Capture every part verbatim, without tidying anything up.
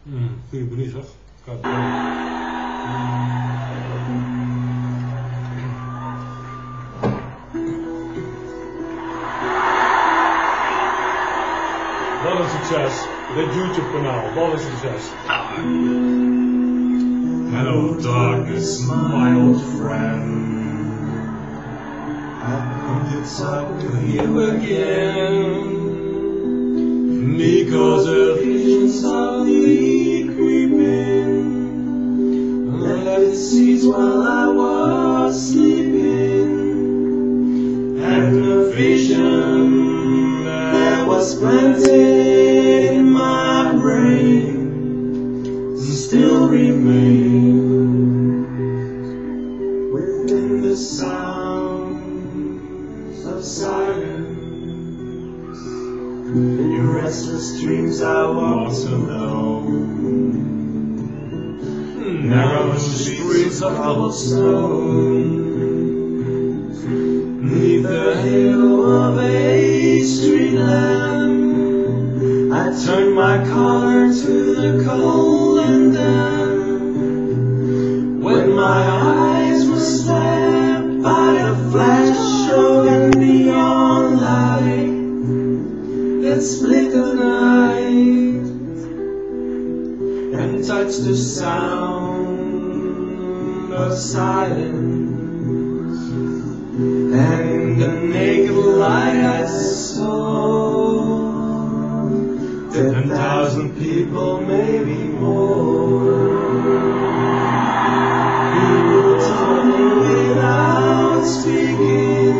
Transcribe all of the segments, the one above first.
Mm, goeie bericht, zeg. Gaat Wat een succes. Dit YouTube kanaal. Wat een succes. Hello darkness, my old friend. I come to talk to you again. Because a vision softly creeping left its seeds while I was sleeping. And a vision that was planted in my brain still remains within the sounds of silence. In restless dreams I walked alone, narrow streets of cobblestone, neath the halo of a street lamp. I turned my collar to the cold and damp. When my eyes were stabbed by the flash of a neon light that split the night and touched the sound of silence. And in the naked light I saw ten thousand people, maybe more. People talking without speaking,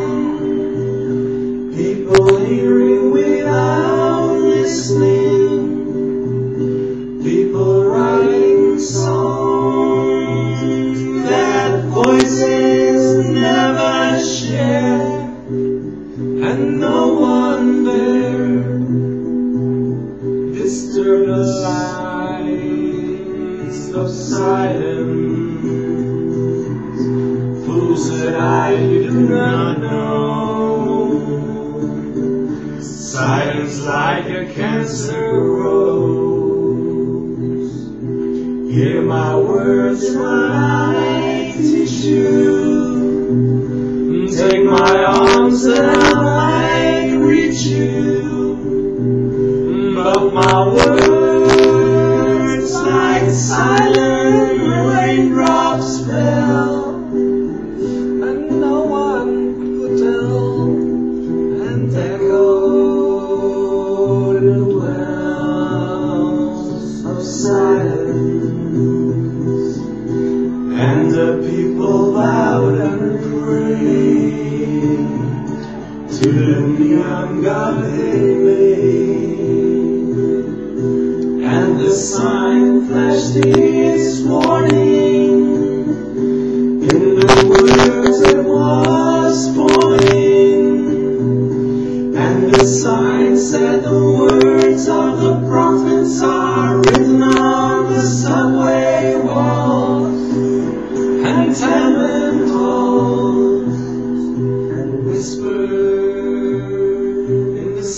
people hearing without listening, people writing songs that voices never share, and no one there disturb the lines of silence. Fools that I do not know, silence like a cancer rose. Hear my words when I teach you, take my arms and I might reach you. But my words like silent raindrops fell, and no one could tell, and echoed in the wells of silence. And the people bowed and prayed to the neon god they made. And the sign flashed its warning in the words it was forming. And the sign said the words of the prophets are written on the subway walls and tenement halls, and whispered in the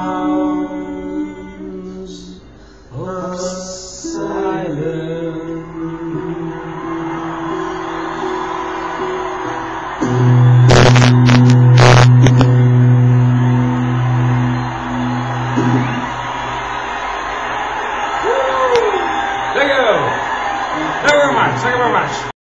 sounds of silence. Thank you. Thank you very much. Thank you very much.